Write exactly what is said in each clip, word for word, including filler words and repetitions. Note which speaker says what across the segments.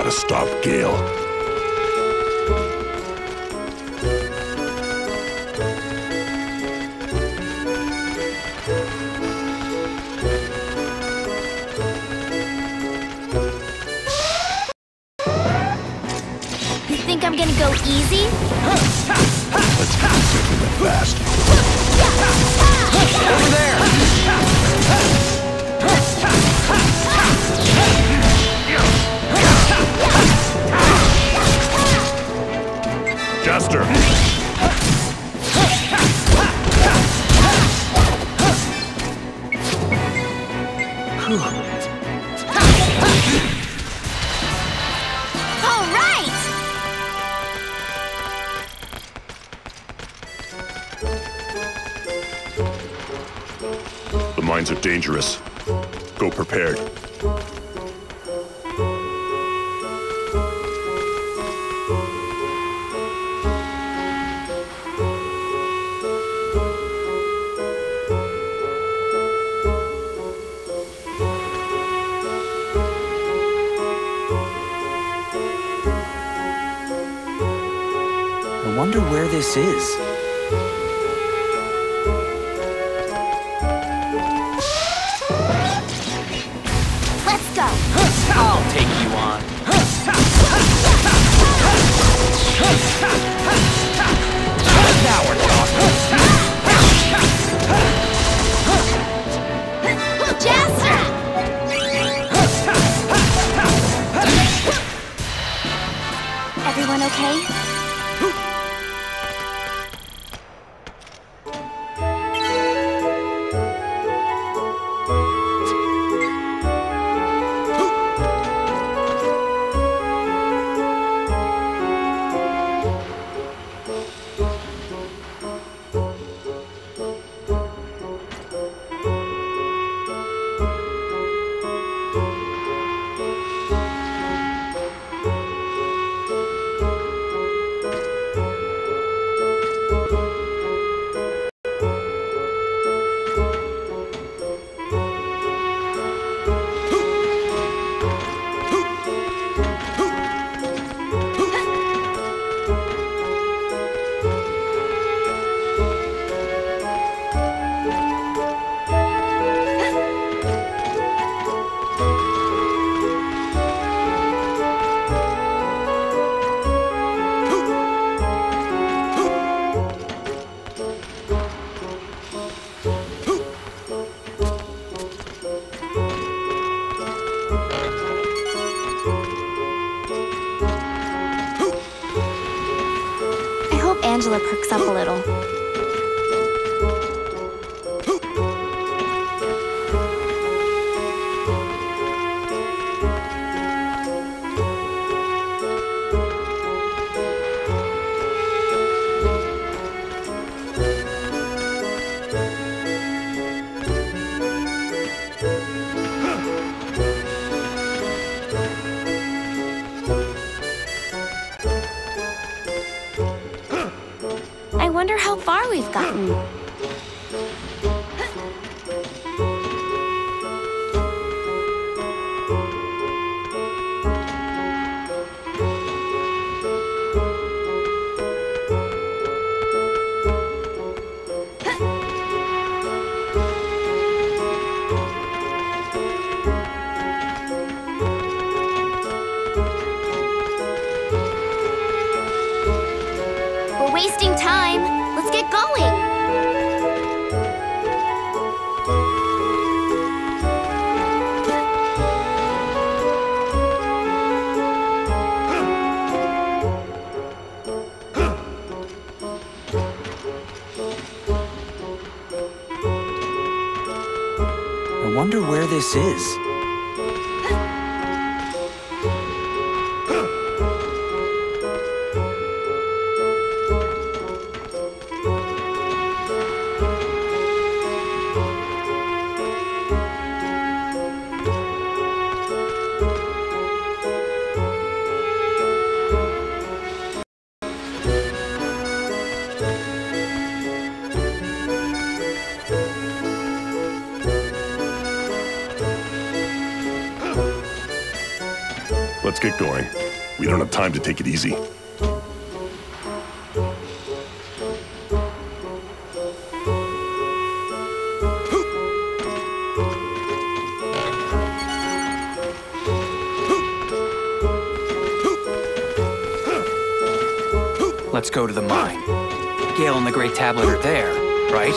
Speaker 1: gotta stop Gale.
Speaker 2: You think I'm gonna go easy?
Speaker 1: Let's get this implement fast.
Speaker 3: Over there!
Speaker 1: Jester!
Speaker 2: All right!
Speaker 1: The mines are dangerous. Go prepared.
Speaker 3: I wonder where this is.
Speaker 2: Let's go!
Speaker 3: I'll take you on. Now we're talking.
Speaker 2: Jester! Everyone okay? Angela perks up a little. I wonder how far we've gotten. We're wasting time. Let's get going.
Speaker 3: I wonder where this is.
Speaker 1: Let's get going. We don't have time to take it easy.
Speaker 3: Let's go to the mine. Gale and the Great Tablet are there, right?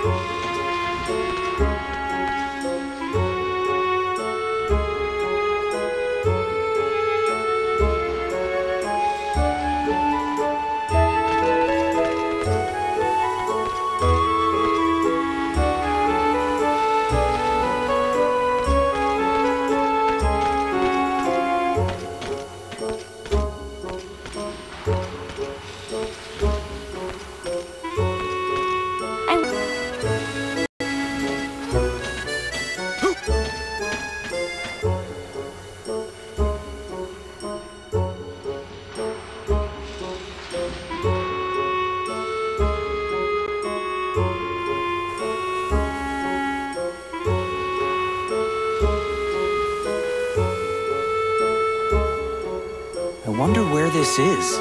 Speaker 3: I wonder where this is.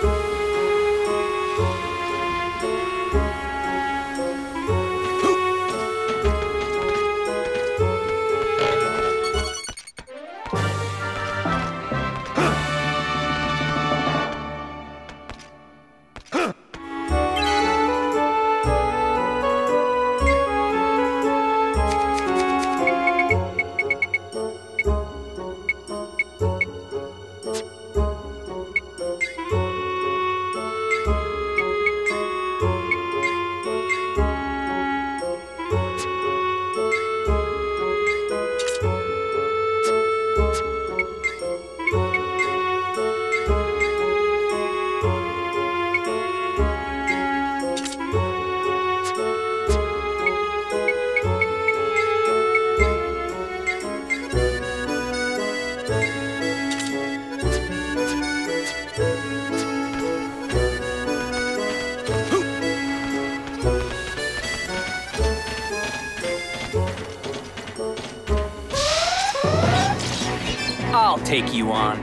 Speaker 3: I'll take you on.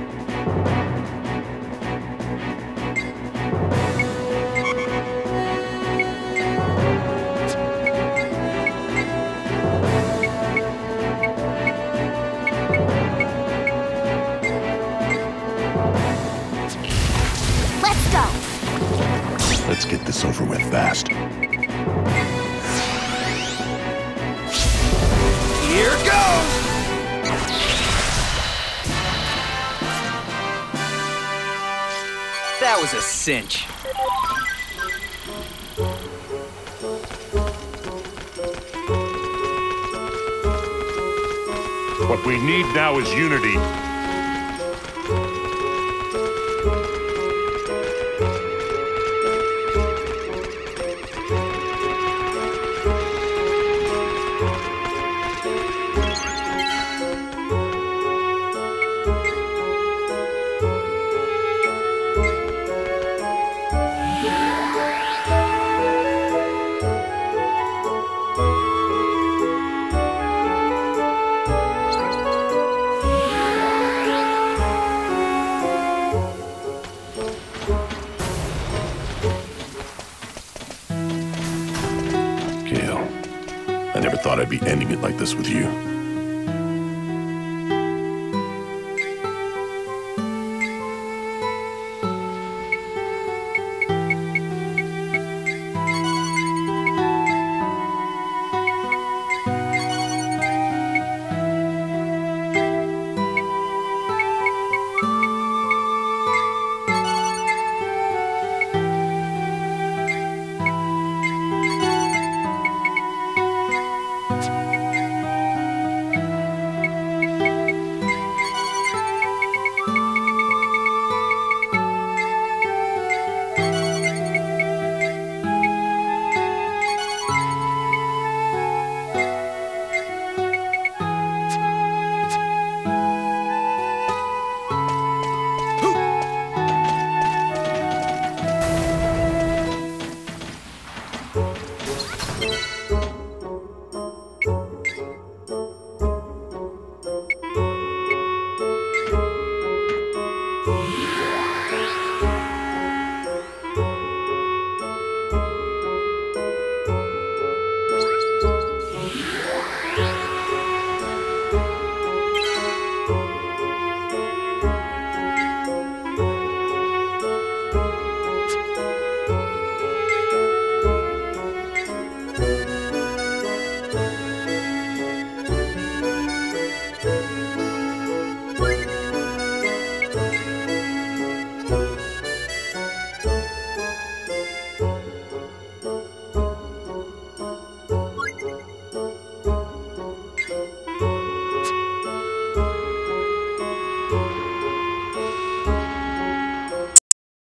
Speaker 2: Let's go.
Speaker 1: Let's get this over with fast.
Speaker 3: Here goes! That was a cinch.
Speaker 1: What we need now is unity. Gale, I never thought I'd be ending it like this with you.